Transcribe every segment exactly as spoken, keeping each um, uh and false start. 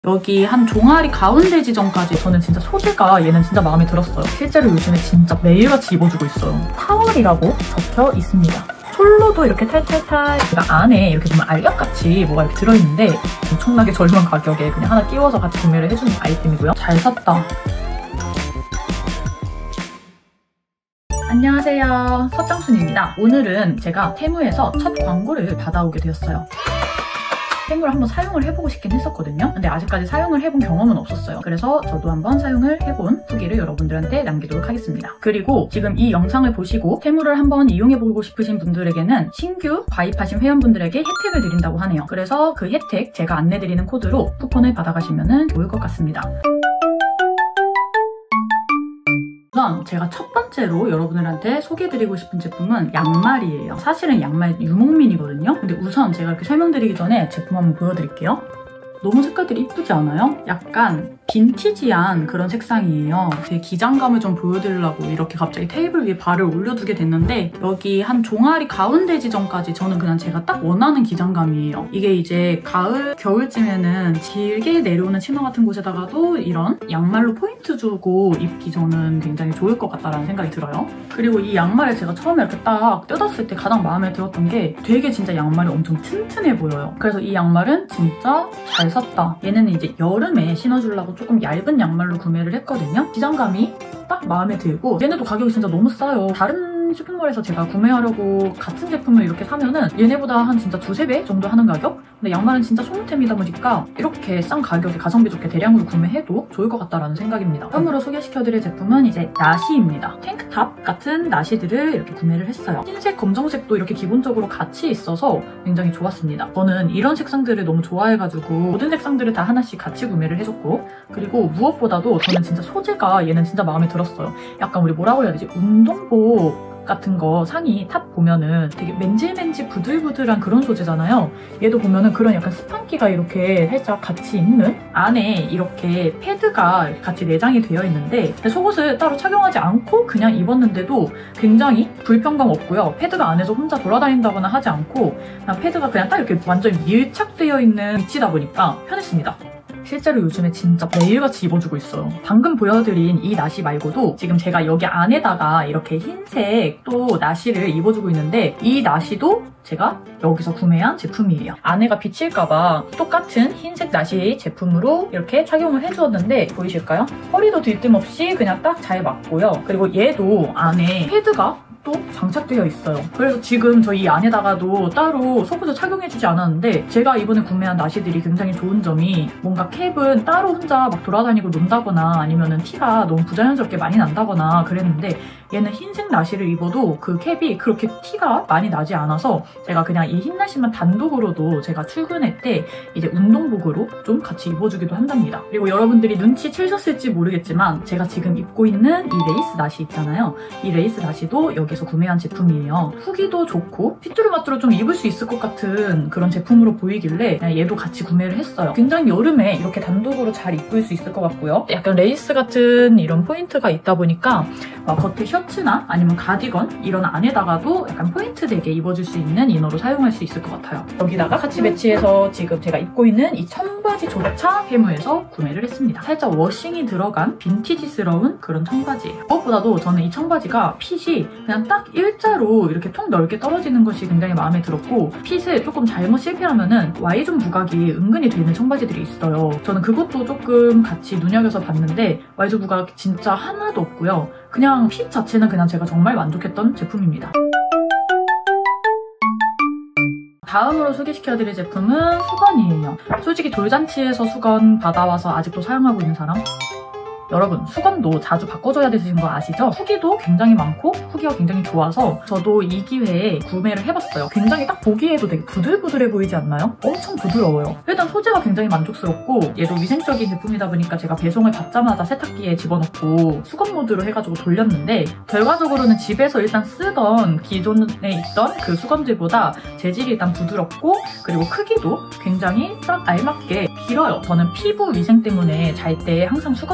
여기 한 종아리 가운데 지점까지 저는 진짜 소재가 얘는 진짜 마음에 들었어요. 실제로 요즘에 진짜 매일같이 입어주고 있어요. 타월이라고 적혀 있습니다. 솔로도 이렇게 탈탈탈 그러니까 안에 이렇게 보면 알약같이 뭐가 이렇게 들어있는데 엄청나게 저렴한 가격에 그냥 하나 끼워서 같이 구매를 해주는 아이템이고요. 잘 샀다. 안녕하세요. 서정순입니다. 오늘은 제가 테무에서 첫 광고를 받아오게 되었어요. 테무를 한번 사용을 해보고 싶긴 했었거든요. 근데 아직까지 사용을 해본 경험은 없었어요. 그래서 저도 한번 사용을 해본 후기를 여러분들한테 남기도록 하겠습니다. 그리고 지금 이 영상을 보시고 테무를 한번 이용해보고 싶으신 분들에게는 신규 가입하신 회원분들에게 혜택을 드린다고 하네요. 그래서 그 혜택 제가 안내드리는 코드로 쿠폰을 받아가시면 좋을 것 같습니다. 우선 제가 첫 번째로 여러분들한테 소개해드리고 싶은 제품은 양말이에요. 사실은 양말 유목민이거든요. 근데 우선 제가 이렇게 설명드리기 전에 제품 한번 보여드릴게요. 너무 색깔들이 이쁘지 않아요? 약간 빈티지한 그런 색상이에요. 제 기장감을 좀 보여드리려고 이렇게 갑자기 테이블 위에 발을 올려두게 됐는데 여기 한 종아리 가운데 지점까지 저는 그냥 제가 딱 원하는 기장감이에요. 이게 이제 가을, 겨울쯤에는 질게 내려오는 치마 같은 곳에다가도 이런 양말로 포인트 주고 입기 저는 굉장히 좋을 것 같다라는 생각이 들어요. 그리고 이 양말을 제가 처음에 이렇게 딱 뜯었을 때 가장 마음에 들었던 게 되게 진짜 양말이 엄청 튼튼해 보여요. 그래서 이 양말은 진짜 잘 샀다. 얘는 이제 여름에 신어주려고 조금 얇은 양말로 구매를 했거든요. 기장감이 딱 마음에 들고 얘네도 가격이 진짜 너무 싸요. 다른 쇼핑몰에서 제가 구매하려고 같은 제품을 이렇게 사면은 얘네보다 한 진짜 두세 배 정도 하는 가격? 근데 양말은 진짜 소모템이다 보니까 이렇게 싼 가격에 가성비 좋게 대량으로 구매해도 좋을 것 같다라는 생각입니다. 다음으로 소개시켜드릴 제품은 이제 나시입니다. 탱크탑 같은 나시들을 이렇게 구매를 했어요. 흰색, 검정색도 이렇게 기본적으로 같이 있어서 굉장히 좋았습니다. 저는 이런 색상들을 너무 좋아해가지고 모든 색상들을 다 하나씩 같이 구매를 해줬고 그리고 무엇보다도 저는 진짜 소재가 얘는 진짜 마음에 들었어요. 약간 우리 뭐라고 해야 되지? 운동복 같은 거 상의 탑 보면은 되게 맨질맨질 부들부들한 그런 소재잖아요. 얘도 보면은 그런 약간 스판기가 이렇게 살짝 같이 있는 안에 이렇게 패드가 같이 내장이 되어 있는데 속옷을 따로 착용하지 않고 그냥 입었는데도 굉장히 불편감 없고요. 패드가 안에서 혼자 돌아다닌다거나 하지 않고 그냥 패드가 그냥 딱 이렇게 완전히 밀착되어 있는 위치다 보니까 편했습니다. 실제로 요즘에 진짜 매일같이 입어주고 있어요. 방금 보여드린 이 나시 말고도 지금 제가 여기 안에다가 이렇게 흰색 또 나시를 입어주고 있는데 이 나시도 제가 여기서 구매한 제품이에요. 안에가 비칠까봐 똑같은 흰색 나시 제품으로 이렇게 착용을 해주었는데 보이실까요? 허리도 들뜸 없이 그냥 딱 잘 맞고요. 그리고 얘도 안에 패드가 또 장착되어 있어요. 그래서 지금 저 이 안에다가도 따로 속옷을 착용해주지 않았는데 제가 이번에 구매한 나시들이 굉장히 좋은 점이 뭔가 캡은 따로 혼자 막 돌아다니고 논다거나 아니면은 티가 너무 부자연스럽게 많이 난다거나 그랬는데 얘는 흰색 나시를 입어도 그 캡이 그렇게 티가 많이 나지 않아서 제가 그냥 이 흰 나시만 단독으로도 제가 출근할 때 이제 운동복으로 좀 같이 입어주기도 한답니다. 그리고 여러분들이 눈치채셨을지 모르겠지만 제가 지금 입고 있는 이 레이스 나시 있잖아요. 이 레이스 나시도 여기서 구매한 제품이에요. 후기도 좋고 핏뚜루마뚜루 좀 입을 수 있을 것 같은 그런 제품으로 보이길래 그냥 얘도 같이 구매를 했어요. 굉장히 여름에 이렇게 단독으로 잘 입을 수 있을 것 같고요. 약간 레이스 같은 이런 포인트가 있다 보니까 겉에 셔츠나 아니면 가디건 이런 안에다가도 약간 포인트 되게 입어줄 수 있는 이너로 사용할 수 있을 것 같아요. 여기다가 같이 매치해서 지금 제가 입고 있는 이 청바지조차 테무에서 구매를 했습니다. 살짝 워싱이 들어간 빈티지스러운 그런 청바지예요. 무엇보다도 저는 이 청바지가 핏이 그냥 딱 일자로 이렇게 통 넓게 떨어지는 것이 굉장히 마음에 들었고 핏을 조금 잘못 실패하면은 Y존 부각이 은근히 되는 청바지들이 있어요. 저는 그것도 조금 같이 눈여겨서 봤는데 Y존 부각 진짜 하나도 없고요. 그냥 핏 자체는 그냥 제가 정말 만족했던 제품입니다. 다음으로 소개시켜드릴 제품은 수건이에요. 솔직히 돌잔치에서 수건 받아와서 아직도 사용하고 있는 사람? 여러분 수건도 자주 바꿔줘야 되시는 거 아시죠? 후기도 굉장히 많고 후기가 굉장히 좋아서 저도 이 기회에 구매를 해봤어요. 굉장히 딱 보기에도 되게 부들부들해 보이지 않나요? 엄청 부드러워요. 일단 소재가 굉장히 만족스럽고 얘도 위생적인 제품이다 보니까 제가 배송을 받자마자 세탁기에 집어넣고 수건 모드로 해가지고 돌렸는데 결과적으로는 집에서 일단 쓰던 기존에 있던 그 수건들보다 재질이 일단 부드럽고 그리고 크기도 굉장히 딱 알맞게 길어요. 저는 피부 위생 때문에 잘 때 항상 수건을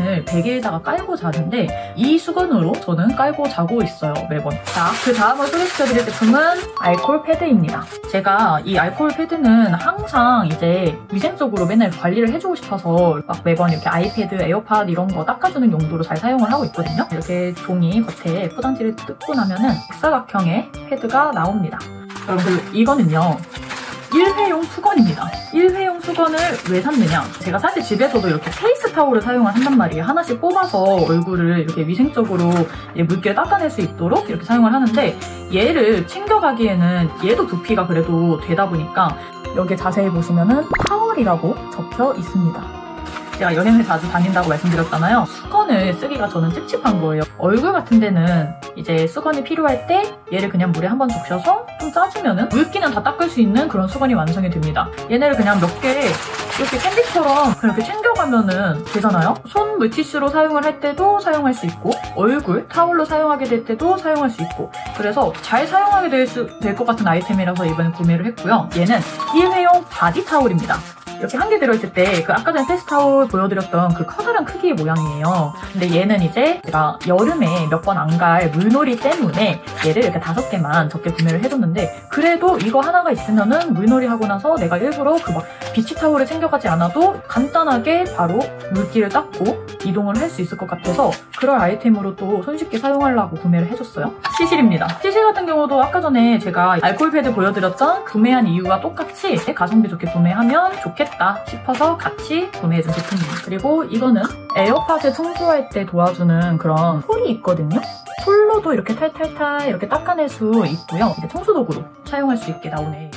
수건을 베개에다가 깔고 자는데 이 수건으로 저는 깔고 자고 있어요, 매번. 자, 그 다음으로 소개시켜드릴 제품은 알콜 패드입니다. 제가 이 알콜 패드는 항상 이제 위생적으로 맨날 관리를 해주고 싶어서 막 매번 이렇게 아이패드, 에어팟 이런 거 닦아주는 용도로 잘 사용을 하고 있거든요. 이렇게 종이 겉에 포장지를 뜯고 나면은 직사각형의 패드가 나옵니다. 여러분, 이거는요, 일회용 수건입니다. 일회용 수건을 왜 샀느냐? 제가 사실 집에서도 이렇게 케이스 타올을 사용을 한단 말이에요. 하나씩 뽑아서 얼굴을 이렇게 위생적으로 물기를 닦아낼 수 있도록 이렇게 사용을 하는데, 얘를 챙겨가기에는 얘도 부피가 그래도 되다 보니까 여기에 자세히 보시면은 타월이라고 적혀 있습니다. 제가 여행을 자주 다닌다고 말씀드렸잖아요. 수건을 쓰기가 저는 찝찝한 거예요. 얼굴 같은 데는 이제 수건이 필요할 때 얘를 그냥 물에 한번 적셔서 좀 짜주면은 물기는 다 닦을 수 있는 그런 수건이 완성이 됩니다. 얘네를 그냥 몇 개 이렇게 캔디처럼 그렇게 챙겨가면은 되잖아요. 손 물티슈로 사용을 할 때도 사용할 수 있고, 얼굴 타올로 사용하게 될 때도 사용할 수 있고, 그래서 잘 사용하게 될 수, 될 것 같은 아이템이라서 이번에 구매를 했고요. 얘는 일회용 바디 타올입니다. 이렇게 한 개 들어있을 때 그 아까 전에 테스트 타올 보여드렸던 그 커다란 크기의 모양이에요. 근데 얘는 이제 제가 여름에 몇 번 안 갈 물놀이 때문에 얘를 이렇게 다섯 개만 적게 구매를 해줬는데, 그래도 이거 하나가 있으면은 물놀이 하고 나서 내가 일부러 그 막 비치 타올을 챙겨가지 않아도 간단하게 바로 물기를 닦고 이동을 할 수 있을 것 같아서 그럴 아이템으로 또 손쉽게 사용하려고 구매를 해줬어요. 시실입니다. 시실 같은 경우도 아까 전에 제가 알콜 패드 보여드렸던 구매한 이유와 똑같이 가성비 좋게 구매하면 좋겠다 싶어서 같이 구매해준 제품입니다. 그리고 이거는 에어팟을 청소할 때 도와주는 그런 폴이 있거든요. 폴로도 이렇게 탈탈탈 이렇게 닦아낼 수 있고요. 이제 청소도구로 사용할 수 있게 나오네.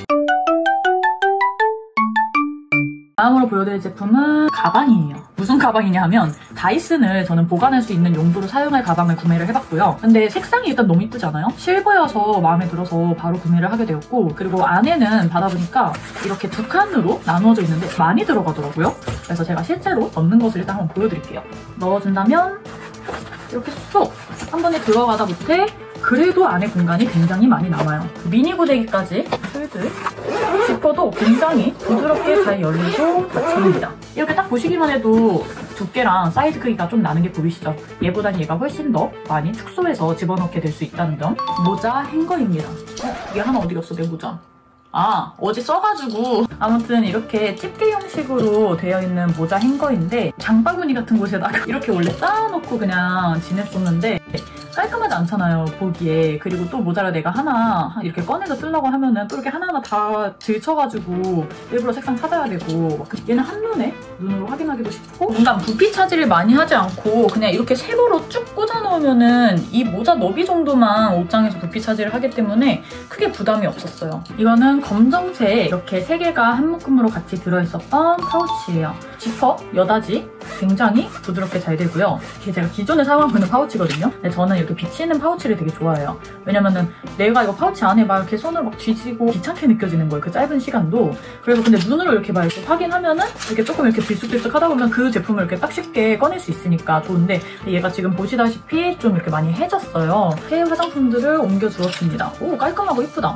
다음으로 보여드릴 제품은 가방이에요. 무슨 가방이냐 하면 다이슨을 저는 보관할 수 있는 용도로 사용할 가방을 구매를 해봤고요. 근데 색상이 일단 너무 이쁘지 않아요? 실버여서 마음에 들어서 바로 구매를 하게 되었고, 그리고 안에는 받아보니까 이렇게 두 칸으로 나누어져 있는데 많이 들어가더라고요. 그래서 제가 실제로 넣는 것을 일단 한번 보여드릴게요. 넣어준다면 이렇게 쏙 한 번에 들어가다 못해 그래도 안에 공간이 굉장히 많이 남아요. 미니 고데기까지 슬슬 지퍼도 굉장히 부드럽게 잘 열리고 닫힙니다. 이렇게 딱 보시기만 해도 두께랑 사이즈 크기가 좀 나는 게 보이시죠? 얘보다는 얘가 훨씬 더 많이 축소해서 집어넣게 될 수 있다는 점. 모자 행거입니다. 어? 이게 하나 어디 갔어, 내 모자? 아, 어제 써가지고. 아무튼 이렇게 집게 형식으로 되어 있는 모자 행거인데, 장바구니 같은 곳에다가 이렇게 원래 쌓아놓고 그냥 지냈었는데 깔끔하지 않잖아요, 보기에. 그리고 또 모자를 내가 하나 이렇게 꺼내서 쓰려고 하면은 또 이렇게 하나하나 다 들쳐가지고 일부러 색상 찾아야 되고, 얘는 한눈에 눈으로 확인하기도 쉽고, 뭔가 부피 차지를 많이 하지 않고 그냥 이렇게 세로로 쭉 꽂아놓으면은 이 모자 너비 정도만 옷장에서 부피 차지를 하기 때문에 크게 부담이 없었어요. 이거는 검정색 이렇게 세 개가 한 묶음으로 같이 들어있었던 파우치예요. 지퍼, 여다지 굉장히 부드럽게 잘 되고요. 이게 제가 기존에 사용하고 있는 파우치거든요. 근데 저는 이렇게 비치는 파우치를 되게 좋아해요. 왜냐면은 내가 이거 파우치 안에 막 이렇게 손으로 막 쥐지고 귀찮게 느껴지는 거예요, 그 짧은 시간도. 그래서 근데 눈으로 이렇게 막 이렇게 확인하면은 이렇게 조금 이렇게 들쑥들쑥 하다 보면 그 제품을 이렇게 딱 쉽게 꺼낼 수 있으니까 좋은데, 얘가 지금 보시다시피 좀 이렇게 많이 해졌어요. 새 화장품들을 옮겨주었습니다. 오, 깔끔하고 이쁘다.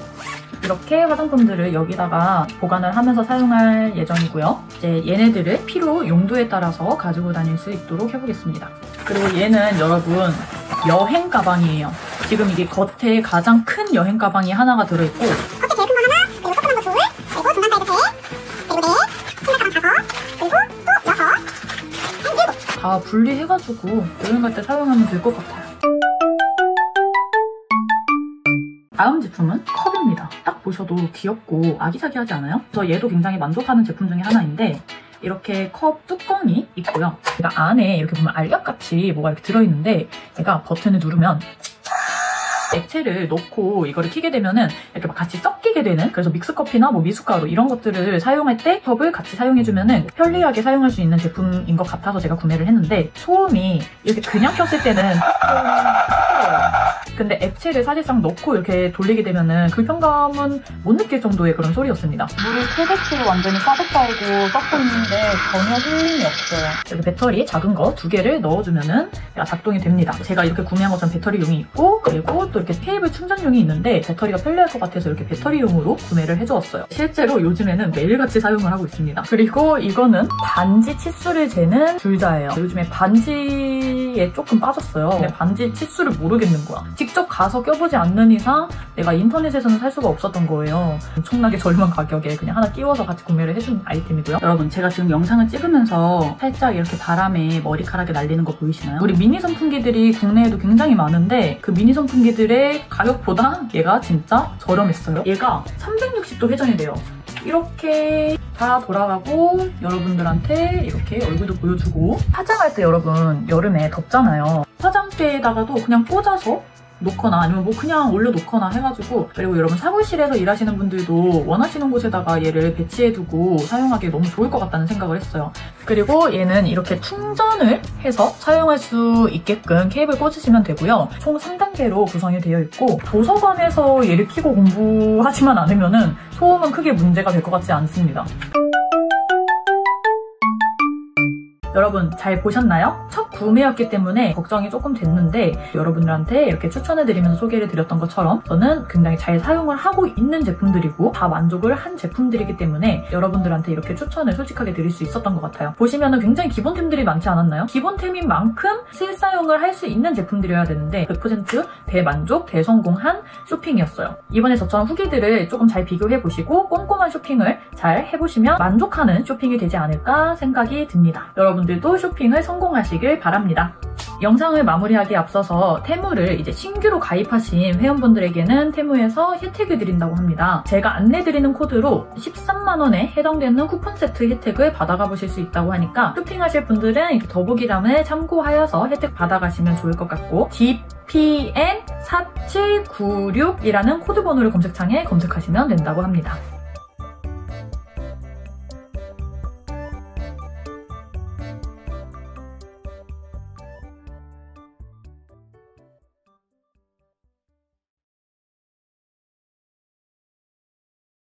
이렇게 화장품들을 여기다가 보관을 하면서 사용할 예정이고요. 이제 얘네들을 필요 용도에 따라서 가지고 다닐 수 있도록 해보겠습니다. 그리고 얘는 여러분 여행 가방이에요. 지금 이게 겉에 가장 큰 여행 가방이 하나가 들어있고, 겉에 제일 큰 거 하나, 그리고 조그만 거 둘, 그리고 중간 사이즈 세, 그리고 네, 큰 가방 다섯, 그리고 또 여섯, 한 일곱. 다 분리해가지고 여행 갈 때 사용하면 될 것 같아요. 다음 제품은 컵입니다. 딱 보셔도 귀엽고 아기자기하지 않아요? 저 얘도 굉장히 만족하는 제품 중에 하나인데, 이렇게 컵 뚜껑이 있고요. 얘가 안에 이렇게 보면 알약같이 뭐가 이렇게 들어있는데, 얘가 버튼을 누르면 액체를 넣고 이거를 켜게 되면은 이렇게 막 같이 섞이게 되는, 그래서 믹스커피나 뭐 미숫가루 이런 것들을 사용할 때 컵을 같이 사용해주면은 편리하게 사용할 수 있는 제품인 것 같아서 제가 구매를 했는데, 소음이 이렇게 그냥 켰을 때는 근데 액체를 사실상 넣고 이렇게 돌리게 되면은 불편감은 못 느낄 정도의 그런 소리였습니다. 물을 최대치로 완전히 가득 달고 섞고 있는데 전혀 흐름이 없어요. 여기 배터리 작은 거 두 개를 넣어주면은 작동이 됩니다. 제가 이렇게 구매한 것처럼 배터리용이 있고, 그리고 또 이렇게 케이블 충전용이 있는데 배터리가 편리할 것 같아서 이렇게 배터리용으로 구매를 해주었어요. 실제로 요즘에는 매일같이 사용을 하고 있습니다. 그리고 이거는 반지 치수를 재는 줄자예요. 요즘에 반지에 조금 빠졌어요. 근데 반지 치수를 모르겠는 거야. 직접 가서 껴보지 않는 이상 내가 인터넷에서는 살 수가 없었던 거예요. 엄청나게 저렴한 가격에 그냥 하나 끼워서 같이 구매를 해준 아이템이고요. 여러분, 제가 지금 영상을 찍으면서 살짝 이렇게 바람에 머리카락이 날리는 거 보이시나요? 우리 미니 선풍기들이 국내에도 굉장히 많은데 그 미니 선풍기들의 가격보다 얘가 진짜 저렴했어요. 얘가 삼백육십 도 회전이 돼요. 이렇게 다 돌아가고 여러분들한테 이렇게 얼굴도 보여주고, 화장할 때 여러분 여름에 덥잖아요. 화장대에다가도 그냥 꽂아서 놓거나 아니면 뭐 그냥 올려놓거나 해가지고, 그리고 여러분 사무실에서 일하시는 분들도 원하시는 곳에다가 얘를 배치해두고 사용하기 너무 좋을 것 같다는 생각을 했어요. 그리고 얘는 이렇게 충전을 해서 사용할 수 있게끔 케이블 꽂으시면 되고요. 총 삼 단계로 구성이 되어 있고, 도서관에서 얘를 켜고 공부하지만 않으면은 소음은 크게 문제가 될 것 같지 않습니다. 여러분 잘 보셨나요? 첫 구매였기 때문에 걱정이 조금 됐는데 여러분들한테 이렇게 추천해드리면서 소개를 드렸던 것처럼 저는 굉장히 잘 사용을 하고 있는 제품들이고 다 만족을 한 제품들이기 때문에 여러분들한테 이렇게 추천을 솔직하게 드릴 수 있었던 것 같아요. 보시면은 굉장히 기본템들이 많지 않았나요? 기본템인 만큼 실사용을 할 수 있는 제품들이어야 되는데 백 퍼센트 대만족, 대성공한 쇼핑이었어요. 이번에 저처럼 후기들을 조금 잘 비교해보시고 꼼꼼한 쇼핑을 잘 해보시면 만족하는 쇼핑이 되지 않을까 생각이 듭니다. 여러분 들도 쇼핑을 성공하시길 바랍니다. 영상을 마무리하기에 앞서서 테무를 이제 신규로 가입하신 회원분들에게는 테무에서 혜택을 드린다고 합니다. 제가 안내드리는 코드로 십삼만 원에 해당되는 쿠폰 세트 혜택을 받아가 보실 수 있다고 하니까 쇼핑하실 분들은 이렇게 더보기란을 참고하여서 혜택 받아가시면 좋을 것 같고, 디 피 엔 사칠구육이라는 코드 번호를 검색창에 검색하시면 된다고 합니다.